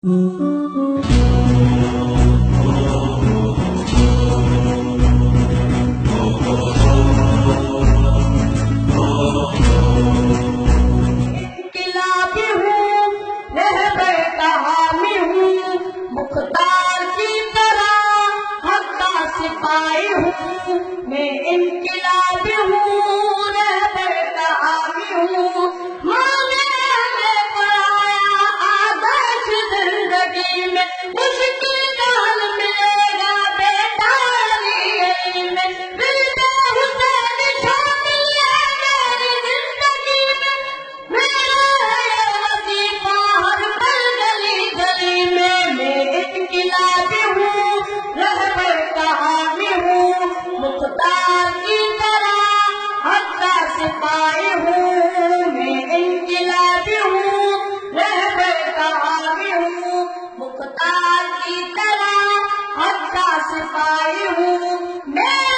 میں انقلابی ہوں، رہبر کا حامی ہوں، مانے میں پرایا آدرش زندگی میں، مشکل کال ملے گا بیٹا علی میں، ورد حسین شامل ہے میری زندگی میں، میرا ہے وظیفہ ہر پل گلی گلی میں انقلابی ہوں، رہبر کا حامی ہوں، مختار کی طرح حق کا سپاہی ہوں، میں انقلابی ہوں، رہبر کا حامی ہوں، مختار کی طرح حق کا سپاہی ہوں، میں